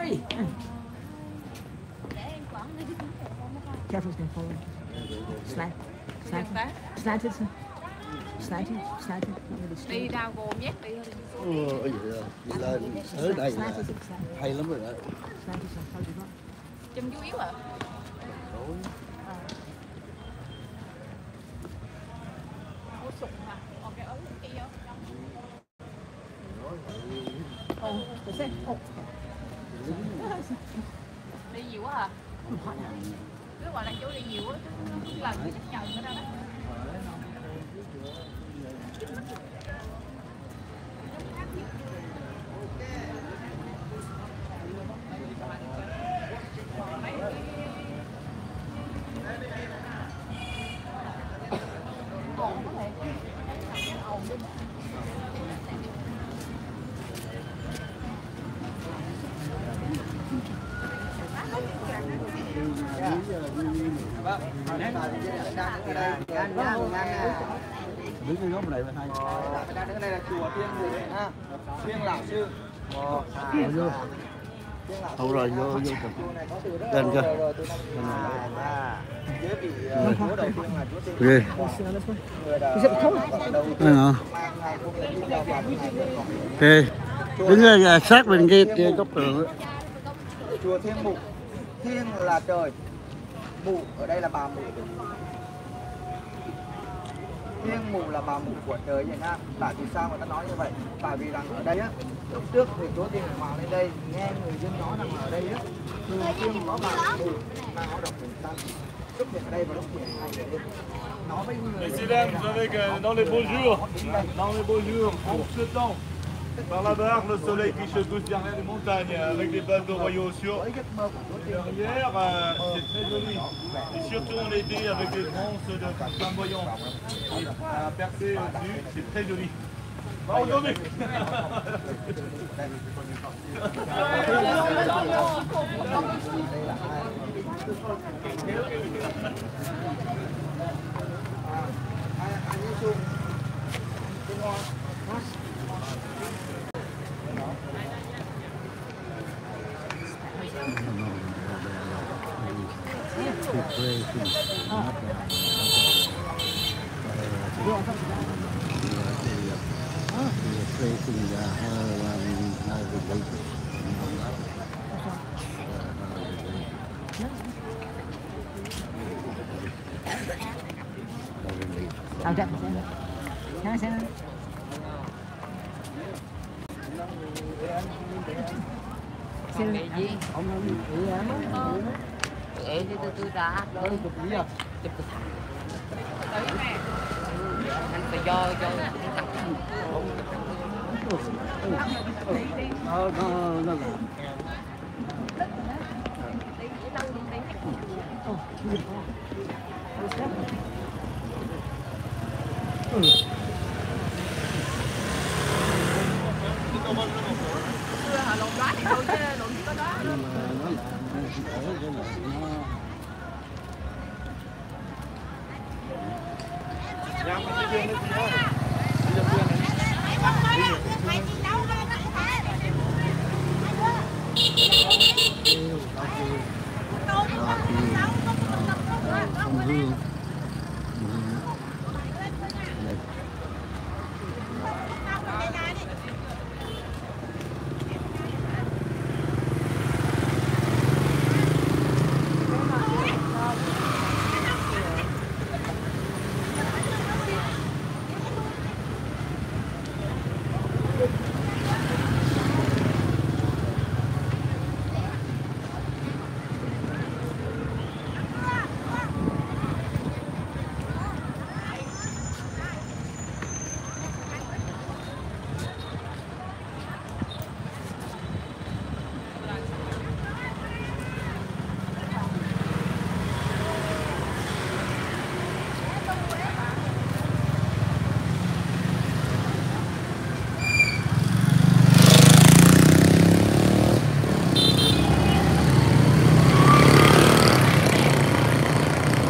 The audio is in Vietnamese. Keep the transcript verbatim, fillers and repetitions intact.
Hey. Careful, stand forward. Slide. Slide. Slide it. Slide it. Slide it. Đi đào gồm nhé. Đi Ôi là ở đây là hay lắm rồi đó. Chân chú yếu à? Mua sụn hả? Còn cái ớt kia không? Đi nhiều quá hả? Cứ gọi là chú đi nhiều quá, lần cái chấp nhận ở đâu đó. Đứng cái góc này là hai. Đang đứng đây là chùa Thiên Mục ha. Thiên Lão Sư. Vô. Không rồi vô vô. Lên cơ. Dưới vị chúa đầu tiên là chúa Thiên. Ghê. Đây nè. Ok. Đứng ra sát bên kia góc tường. Chùa Thiên Mục. Thiên là trời. Mụ ở đây là bà mụ. Thiên mụ là bà mụ của trời vậy ha. Tại vì sao người ta nói như vậy? Tại vì rằng ở đây á, lúc trước thì chúa Thiên Hoàng lên đây nghe người dân nói rằng ở đây á, thường xuyên có bà mụ mà họ đọc tiếng Tâm xuất hiện ở đây vào lúc mười hai giờ đêm. Nói với người Mesdames, vous savez que dans les beaux jours, dans les beaux jours, en ce temps, par la barre, le soleil qui se pousse derrière les montagnes avec des bateaux royaux sur derrière, euh, c'est très joli. Et surtout en été avec des tronces de flamboyants à percer au-dessus, c'est très joli. Pardonnez. Tao chậm xem. Xem xem. Xem gì? Ông nói gì á? Ê thì tôi tôi đã tôi chụp gì à? Chụp cái thằng. Anh phải do do cái thằng. Ờ nó nó Lộn đoá thì thôi chứ lộn chỉ có đó. không hương.